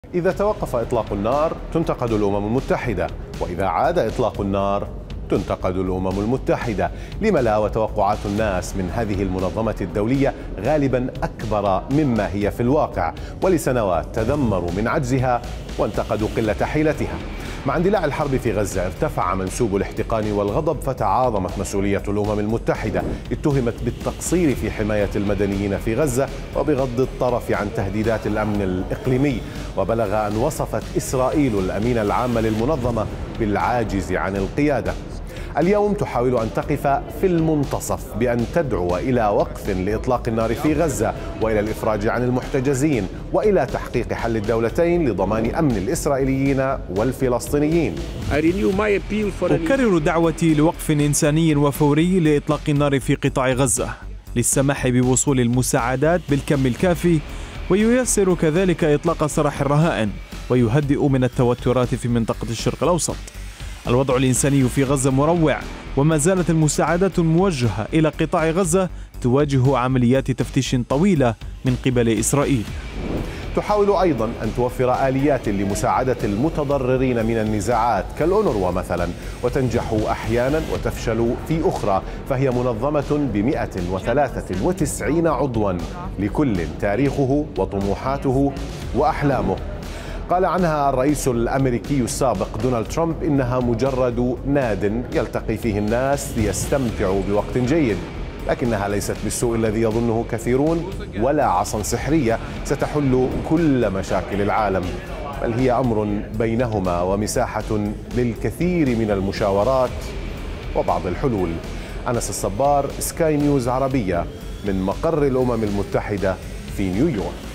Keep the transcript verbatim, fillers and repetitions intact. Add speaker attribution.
Speaker 1: إذا توقف إطلاق النار تنتقد الأمم المتحدة، وإذا عاد إطلاق النار تنتقد الأمم المتحدة. لم لا؟ وتوقعات الناس من هذه المنظمة الدولية غالبا أكبر مما هي في الواقع، ولسنوات تذمروا من عجزها وانتقدوا قلة حيلتها. مع اندلاع الحرب في غزة ارتفع منسوب الاحتقان والغضب، فتعاظمت مسؤولية الأمم المتحدة. اتهمت بالتقصير في حماية المدنيين في غزة وبغض الطرف عن تهديدات الأمن الإقليمي، وبلغ أن وصفت إسرائيل الأمين العام للمنظمة بالعاجز عن القيادة. اليوم تحاول أن تقف في المنتصف بأن تدعو إلى وقف لإطلاق النار في غزة، وإلى الإفراج عن المحتجزين، وإلى تحقيق حل الدولتين لضمان أمن الإسرائيليين والفلسطينيين.
Speaker 2: أكرر دعوتي لوقف إنساني وفوري لإطلاق النار في قطاع غزة للسماح بوصول المساعدات بالكم الكافي، وييسر كذلك إطلاق سراح الرهائن ويهدئ من التوترات في منطقة الشرق الأوسط. الوضع الإنساني في غزة مروع، وما زالت المساعدات الموجهة إلى قطاع غزة تواجه عمليات تفتيش طويلة من قبل إسرائيل.
Speaker 1: تحاول أيضا أن توفر آليات لمساعدة المتضررين من النزاعات كالأونروا مثلا، وتنجح أحيانا وتفشل في أخرى، فهي منظمة بمئة وثلاثة وتسعين عضوا، لكل تاريخه وطموحاته وأحلامه. قال عنها الرئيس الأمريكي السابق دونالد ترامب إنها مجرد ناد يلتقي فيه الناس ليستمتعوا بوقت جيد، لكنها ليست بالسوء الذي يظنه كثيرون، ولا عصا سحرية ستحل كل مشاكل العالم، بل هي أمر بينهما ومساحة للكثير من المشاورات وبعض الحلول. أنس الصبار، سكاي نيوز عربية، من مقر الأمم المتحدة في نيويورك.